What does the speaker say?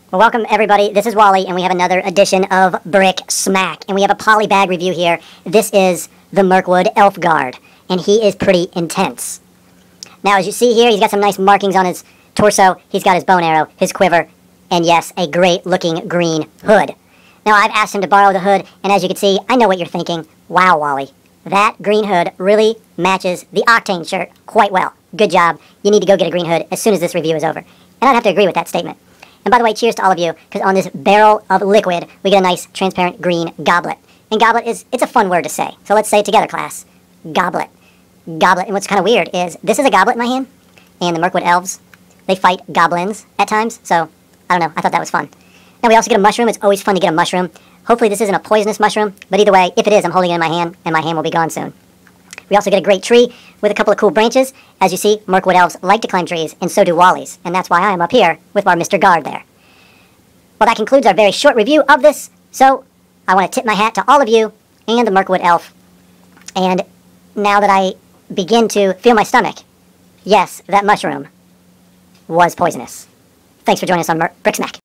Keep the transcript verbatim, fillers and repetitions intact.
Well, welcome everybody. This is Wally, and we have another edition of Brick Smack, and we have a poly bag review here. This is the Mirkwood Elf Guard, and he is pretty intense. Now, as you see here, he's got some nice markings on his torso. He's got his bow and arrow, his quiver, and yes, a great-looking green hood. Now, I've asked him to borrow the hood, and as you can see, I know what you're thinking. Wow, Wally, that green hood really matches the Octane shirt quite well. Good job. You need to go get a green hood as soon as this review is over. And I'd have to agree with that statement. And by the way, cheers to all of you, because on this barrel of liquid, we get a nice transparent green goblet. And goblet is, it's a fun word to say. So let's say it together, class. Goblet. Goblet. And what's kind of weird is, this is a goblet in my hand, and the Mirkwood elves, they fight goblins at times. So, I don't know, I thought that was fun. Now we also get a mushroom. It's always fun to get a mushroom. Hopefully this isn't a poisonous mushroom, but either way, if it is, I'm holding it in my hand, and my hand will be gone soon. We also get a great tree with a couple of cool branches. As you see, Mirkwood elves like to climb trees, and so do Wallies, and that's why I am up here with our Mister Guard there. Well, that concludes our very short review of this, so I want to tip my hat to all of you and the Mirkwood elf. And now that I begin to feel my stomach, yes, that mushroom was poisonous. Thanks for joining us on Mer Brick Smack.